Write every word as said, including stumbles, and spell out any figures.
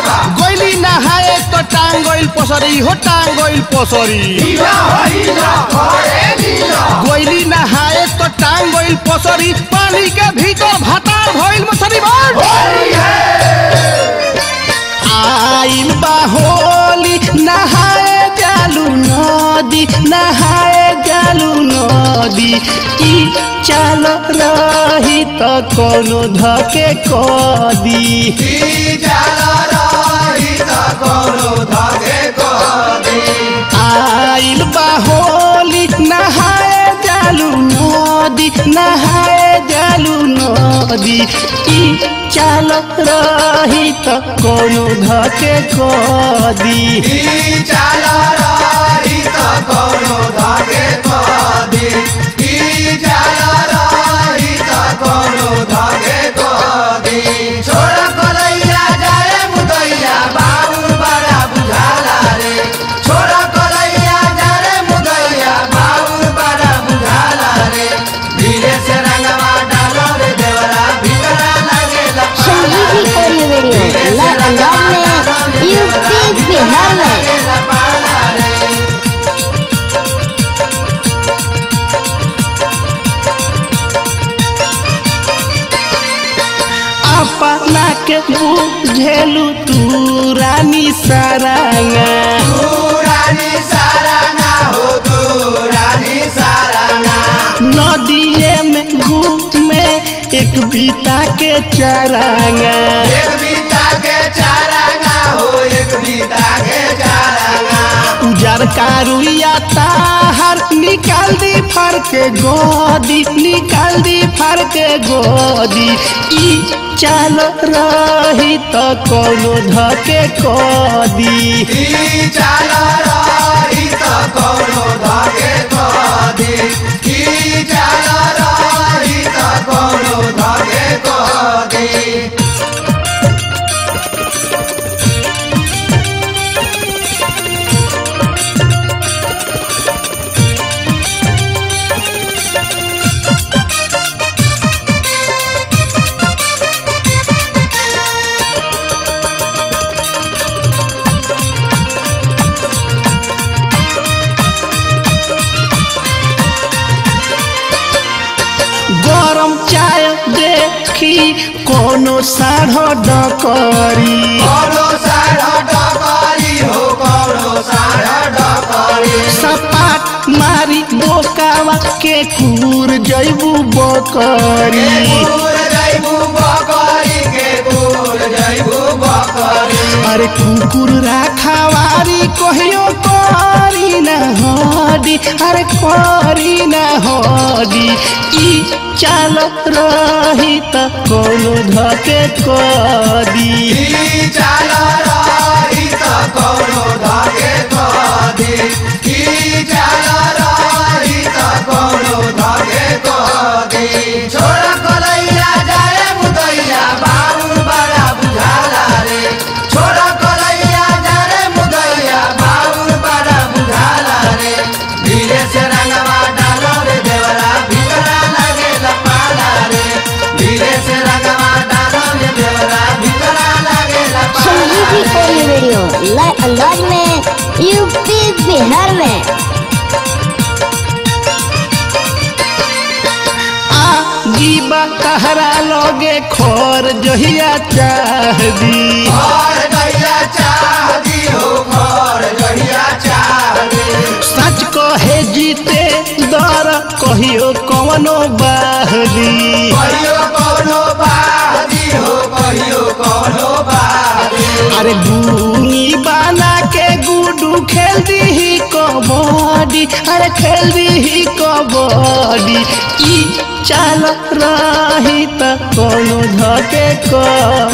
गोइली नहाए तो टांग गोइल पसरी हो टांग गोइल पसरी गोइली नहाए तो टांग गोइल पसरी पानी के भीतर भातार भइल मछली बोल आइल बा होली नहाए जालू नदी नहाए जालू नदी ई चल रही तो कोनो धके कदी आइल बा होली नहाए जालू नदी नहाए जालू नदी ई चल रही तो कोनो धके कदी चल रही तो कोनो धके कदी चल रही तो कोनो धके कदी छोड़ कलैया जाए मुदैया बाबू बड़ा बुझाला रे छोड़ कलैया जाए मुदैया बाबू बड़ा बुझाला रे धीरे से रंगवा डालो रे देवरा भीतरा लगेला संजीवी ऑडियो वीडियो लखनऊ में यूपी बिहार में अपना के बुझेलू तू रानी सारंगा तू रानी सारंगा हो तू रानी सारंगा नदिए में घूमे एक बीता के चरंगा एक बीता के चारंगा हो एक बीता के चारंगा उजर कारुया ताहर निकाल दी फर के गोदी निकाल दी फर के गोदी ई चल रही तो कोनो धके कदी चल रही तो कोनो धके कदी चल रही तो कोनो धके कदी गरम चाय देखी कोनो साढ़ो डकरी कोनो साढ़ो डकरी हो कोनो साढ़ो डकरी सपाट मारी बोकावा के कूर जैबू बकरी कूर जैबू बकरी के कूर जैबू बकरी अरे कुकुर राखावारी कहियो करी न हडी अरे करी न हडी ई चल रही तो कोनो धके कदी चल रही तो कोनो धके कदी चल रही तो कोनो धके कदी छोड़ कलैया जाए मुदैया बाबू बड़ा बुझाला रे छोड़ कलैया जाए मुदैया बाबू बड़ा बुझाला रे धीरे से रंगवा डालो रे देवरा भीतरा लगेला पाला रे धीरे से रंगवा डालो रे देवरा भीतरा लगेला संजीवी ऑडियो वीडियो लखनऊ में यूपी बिहार में जीवा कहरा लोगे खोर जहिया चाह दी और गैया चाह दी हो और गैया चाह दी सच कहे जीते दर कहियो कवनो बाहदी कहियो कोनो बादी हो कहियो कोनो बादी अरे गुनी बना के गुडू खेल दी कबड्डी अरे खेल दी कबड्डी ई चल रही तो कोनो धके